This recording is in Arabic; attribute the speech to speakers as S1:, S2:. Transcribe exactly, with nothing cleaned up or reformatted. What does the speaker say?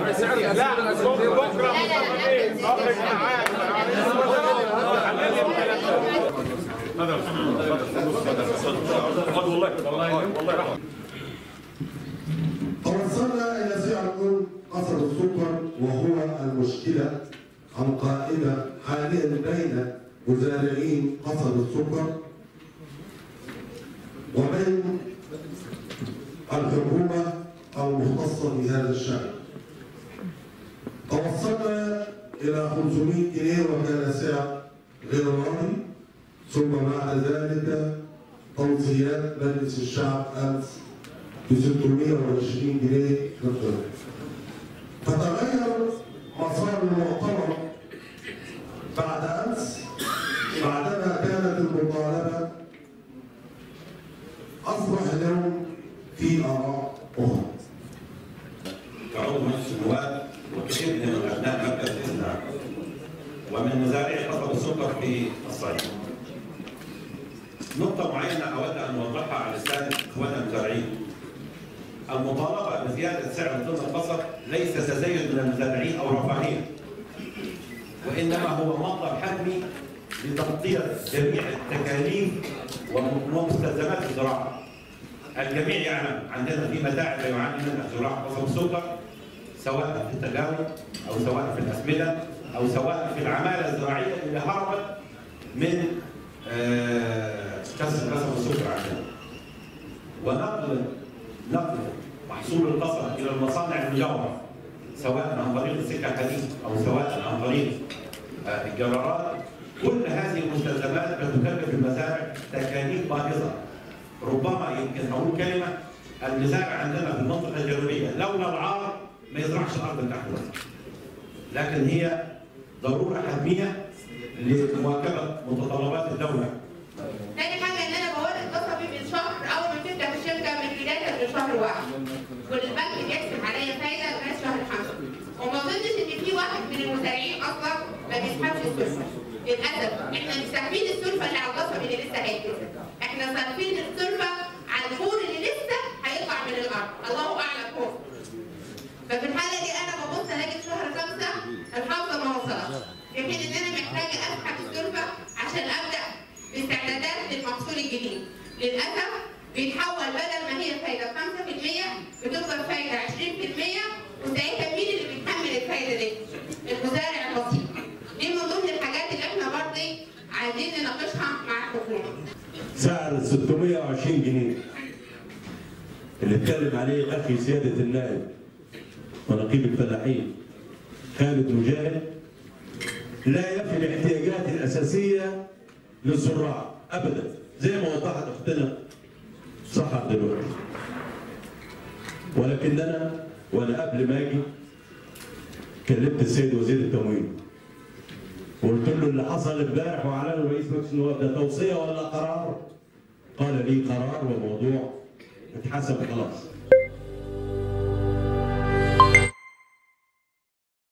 S1: سعر لا بكره صافي معاك والله والله والله.
S2: توصلنا إلى سعر قصب السكر وهو المشكلة القائمة حاليا بين مزارعين قصب السكر وبين الحكومة المختصة بهذا الشأن. توصلنا إلى خمسمائة جنيه وكان سعر غير راضي، ثم بعد ذلك توصيات مجلس الشعب أمس ب ستمائة وعشرين جنيه للطن. فتغير مسار المؤتمر بعد أمس بعدما كانت المطالبة أصبح اليوم في آراء أخرى.
S3: كعضو مجلس النواب وكثير من أبناء مركز الإسلام ومن مزارعي قصب السكر في الصعيد. نقطة معينة أود أن أوضحها على لسان إخواننا المزارعين. المطالبة بزيادة سعر طن القصب ليس تزايد من المزارعين أو رفاهية، وإنما هو مطلب حتمي لتغطية جميع التكاليف ومستلزمات الزراعة. الجميع يعلم عندنا في متاعب لا يعاني منها زراعة قصب السكر، سواء في التجاوز أو سواء في الأسمدة أو سواء في العمالة الزراعية اللي هربت من كسر قصب السكر عندنا. ونقل نقل محصول القصب إلى المصانع المجاورة سواء عن طريق السكة الحديد أو سواء عن طريق الجرارات، كل هذه المستلزمات بتكلف المزارع تكاليف باهظة. ربما يمكن أقول كلمة، المزارع عندنا في المنطقة الجنوبية لولا العار ما يزرعش الأرض بتاعته، لكن هي ضرورة حتمية لمواكبة متطلبات الدولة.
S4: تاني حاجة إن أنا بورد قصبي من شهر، أول ما تفتح الشركة من بداية من شهر واحد، والبنك بيحسب عليا فايدة لغاية شهر خمسة، وما أظنش إن في واحد من المزارعين أصلا ما بيسحبش السلفة. للأسف إحنا مش ساحبين السلفة اللي على القصب اللي لسه هيتكسر، إحنا صارفين السلفة على الفول اللي لسه هيطلع من الأرض، الله أعلم هو. ففي الحالة دي أنا ببص ألاقي في شهر خمسة الحافظة ما وصلتش، في حين إن أنا محتاجة أسحب السلفة عشان أبدأ باستعدادات للمحصول الجديد. للأسف بيتحول بدل ما هي فايدة خمسة في المية بتفضل فايدة عشرين في المية، وساعتها مين اللي بيتحمل الفايدة دي؟ المزارع البسيط. دي من ضمن الحاجات اللي احنا برضه عايزين نناقشها مع الحكومة.
S5: سعر ستمائة وعشرين جنيه اللي اتكلم عليه أخي سيادة النائب ونقيب الفلاحين خالد مجاهد لا يفي الاحتياجات الأساسية للزراع أبدا، زي ما وضحت أختنا صحة دلوقتي. ولكننا وأنا قبل ما أجي كلمت السيد وزير التموين وقلت له اللي حصل امبارح وأعلنه رئيس مجلس النواب ده توصية ولا قرار؟ قال لي قرار والموضوع اتحسب خلاص.